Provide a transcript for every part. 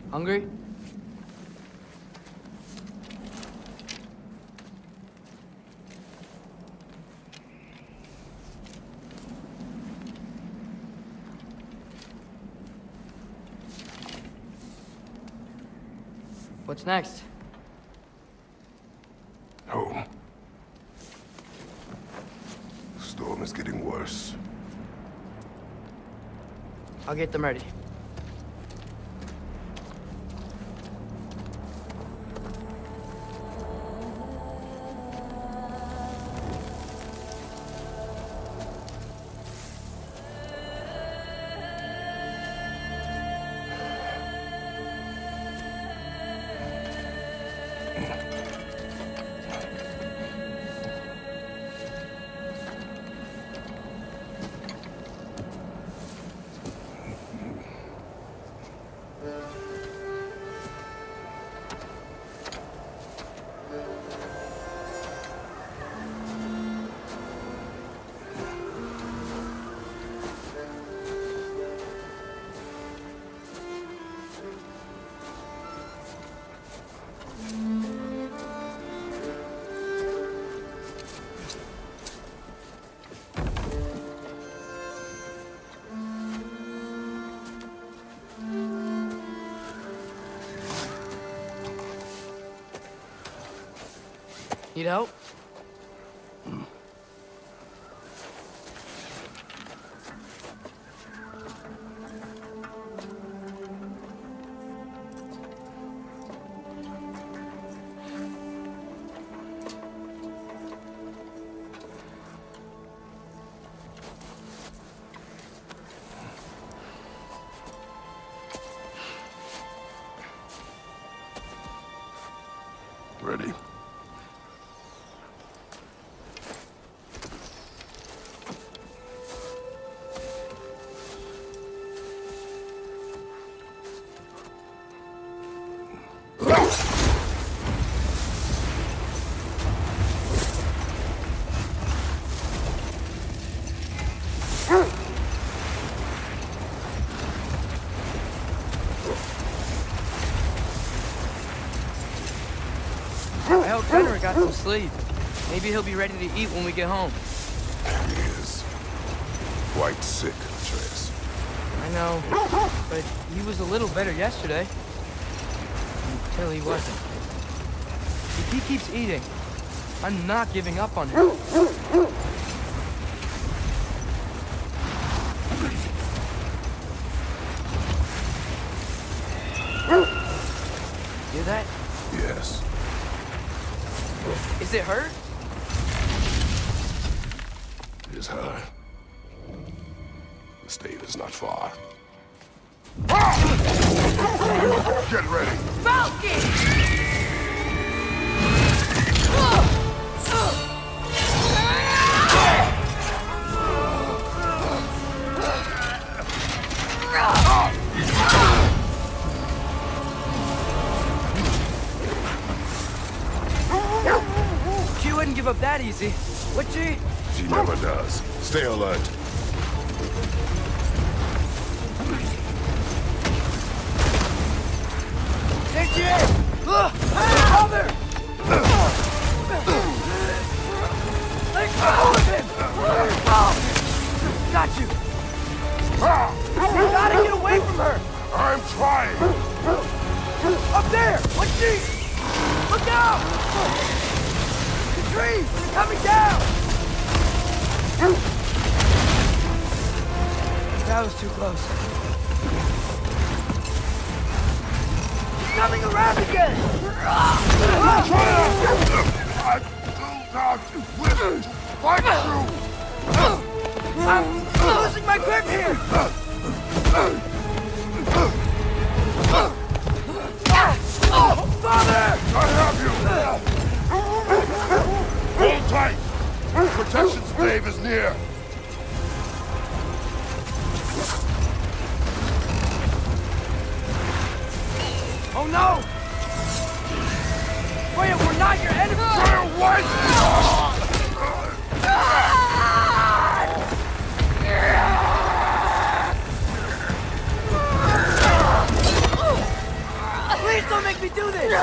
Hungry? What's next? Home. The storm is getting worse. I'll get them ready. Need help? Ready. I hope Ragnarok got some sleep. Maybe he'll be ready to eat when we get home. He is quite sick, Atreus. I know, but he was a little better yesterday. Until he wasn't. If he keeps eating, I'm not giving up on him. Hear that? Yes. Is it her? It is her. The state is not far. Get ready! Falcon! She wouldn't give up that easy, would she? She never does. Stay alert. There she is! Mother! Let go of him! Got you! You gotta get away from her! I'm trying! Up there! What's she? Look out! The trees! They're coming down! That was too close. Coming around again! I do not wish to fight you! I'm losing my grip here! Father! I have you! Hold tight! Protection stave is near! Oh no! Wait, we're not your enemy! We're what? Please don't make me do this!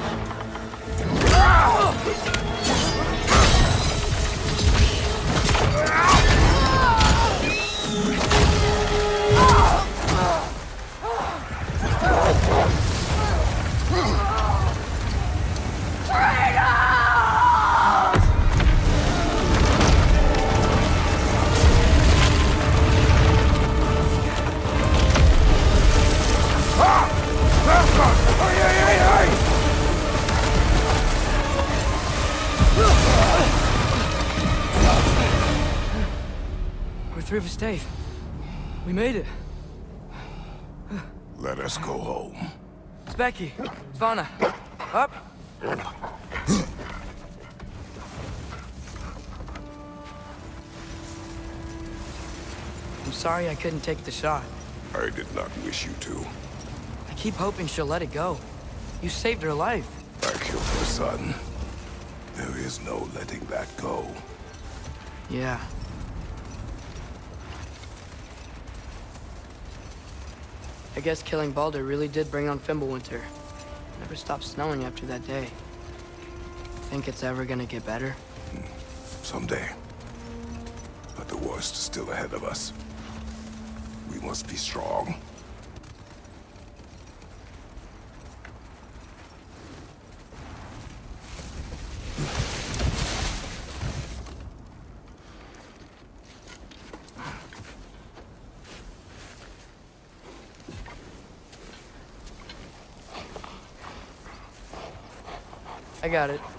We're through for Stave. We made it. Let us go home. Specky, Svana, up. I'm sorry I couldn't take the shot. I did not wish you to. I keep hoping she'll let it go. You saved her life. I killed her son. There is no letting that go. Yeah. I guess killing Baldur really did bring on Fimbulwinter. Never stopped snowing after that day. Think it's ever gonna get better? Someday. But the worst is still ahead of us. We must be strong. I got it.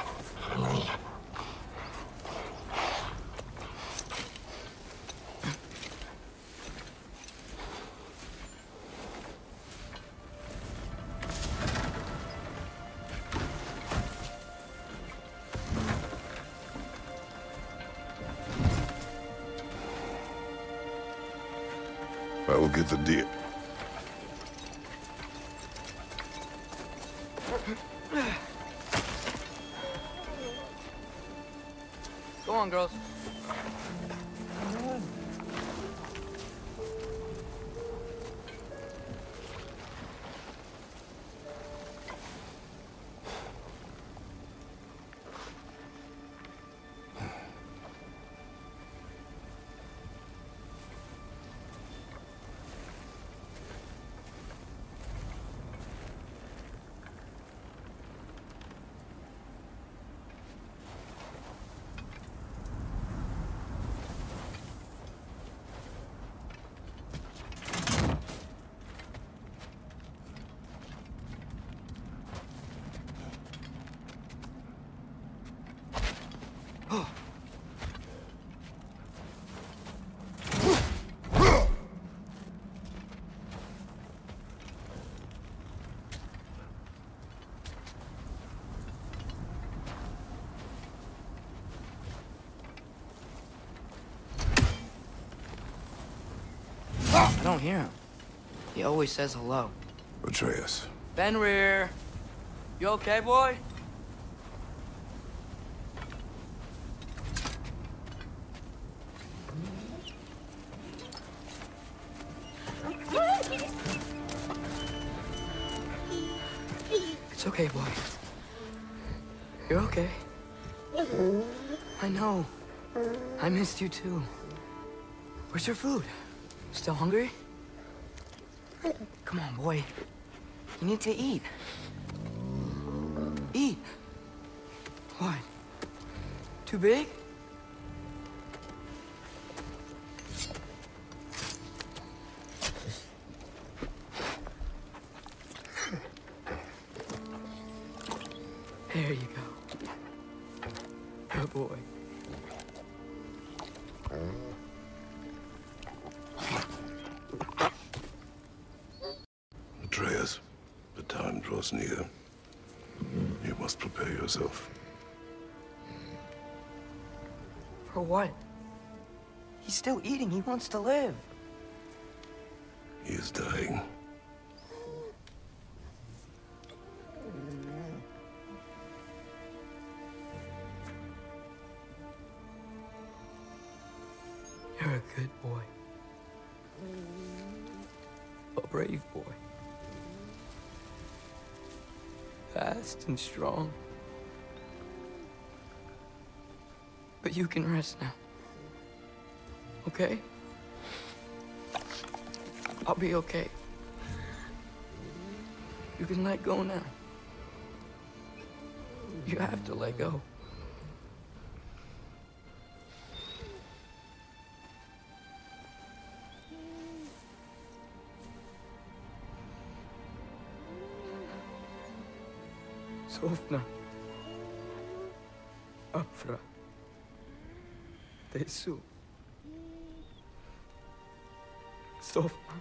I will get the deer. Go on, girls. I don't hear him. He always says hello. Atreus. Fenrir. You okay, boy? It's okay, boy. You're okay. I know. I missed you too. Where's your food? Still hungry? Come on, boy. You need to eat. Eat. What? Too big? There you go. Good boy. Atreus, the time draws near. You must prepare yourself. For what? He's still eating. He wants to live. He is dying. You're a good boy. A brave boy. fast and strong. But you can rest now. Okay? I'll be okay. You can let go now. You have to let go. Sofna. Afra. Tesu. Sofna.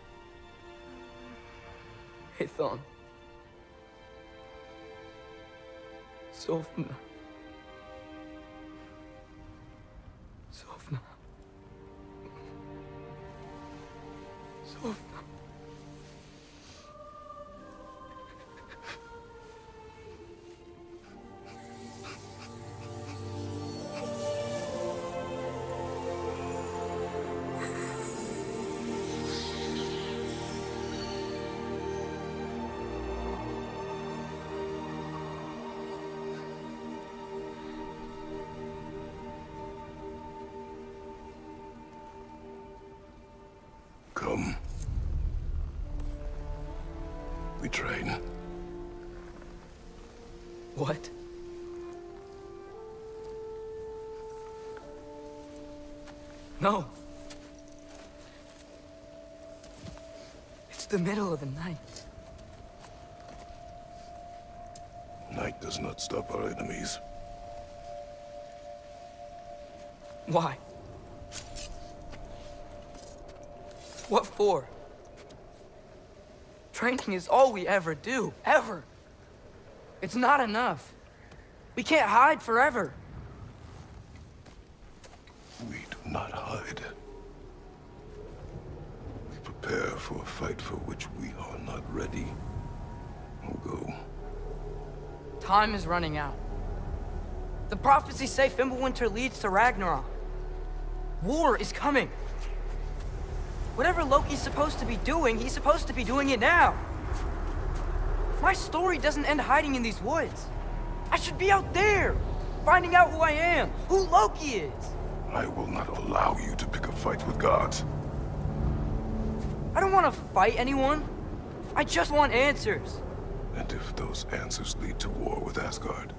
Hethon. Sofna. Sofna. Sofna. Come. We train. What? No. It's the middle of the night. Night does not stop our enemies. Why? What for? Training is all we ever do, ever. It's not enough. We can't hide forever. We do not hide. We prepare for a fight for which we are not ready. We'll go. Time is running out. The prophecies say Fimbulwinter leads to Ragnarok. War is coming. Whatever Loki's supposed to be doing, he's supposed to be doing it now. My story doesn't end hiding in these woods. I should be out there, finding out who I am, who Loki is. I will not allow you to pick a fight with gods. I don't want to fight anyone. I just want answers. And if those answers lead to war with Asgard?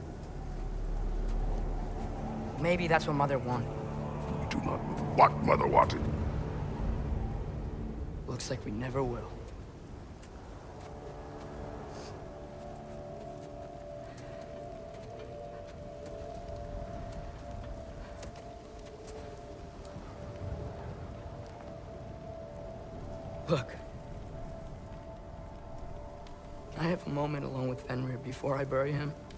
Maybe that's what Mother wanted. We do not know what Mother wanted. Looks like we never will. Look. I have a moment alone with Fenrir before I bury him.